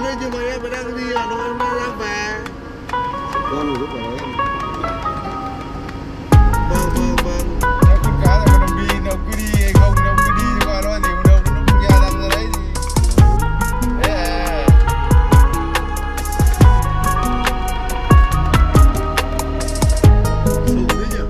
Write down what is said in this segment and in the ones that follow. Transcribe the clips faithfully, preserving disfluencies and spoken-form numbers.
đấy chứ mà em đang đi Hà Nội em đang về. Con giúp ở đấy. Vâng vâng vâng. Nó con cá là nó đi, nó cứ đi hay không, nó cứ đi qua nó thì đâu nó nhà đang ra đấy thì. Thế à. Sùng thế nhỉ?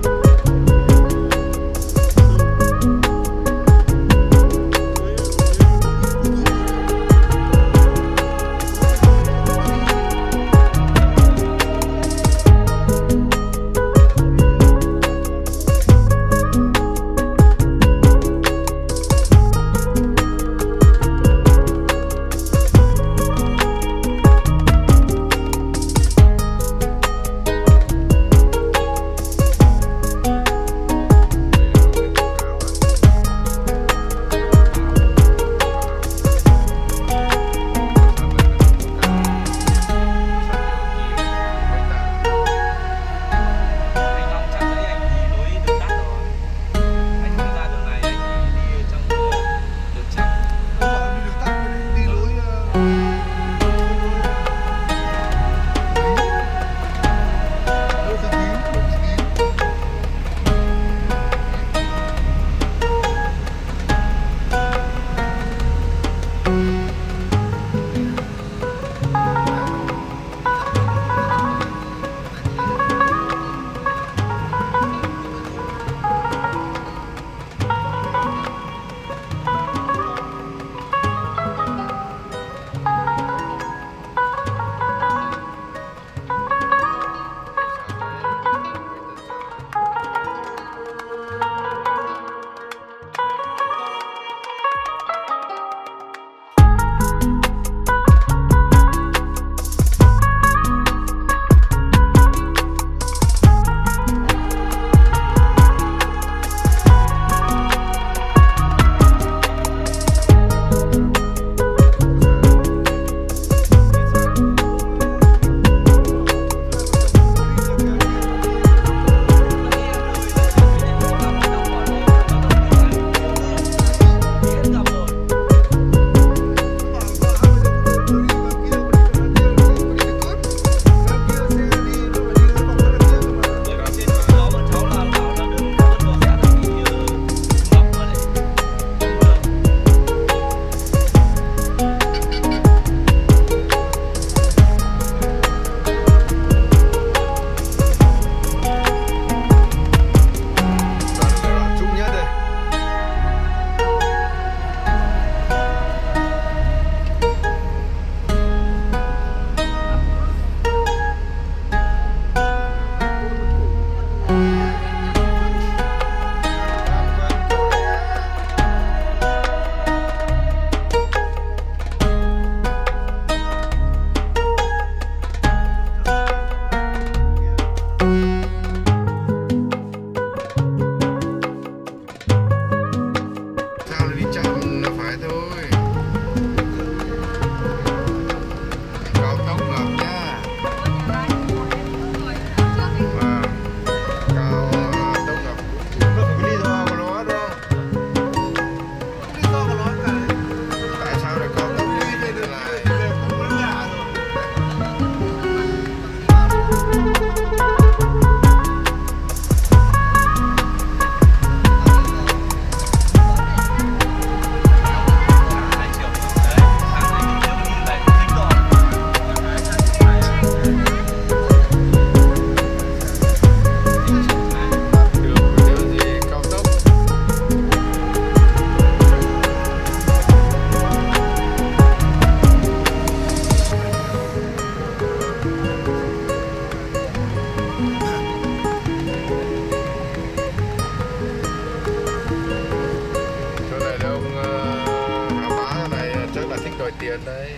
tiền đấy,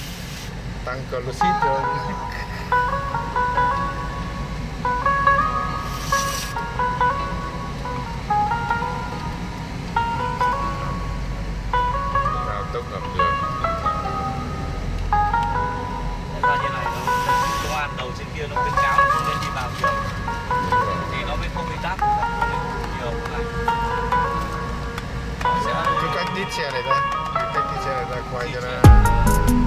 tăng cholesterol rồi. Cao tốc ngập đường. Ra như này nó công an đầu trên kia nó khuyến cáo là không nên đi vào chiều thì nó mới không bị tắc nhiều này. Cứ cách đít xe này ra, cách đít xe này ra quay cho nó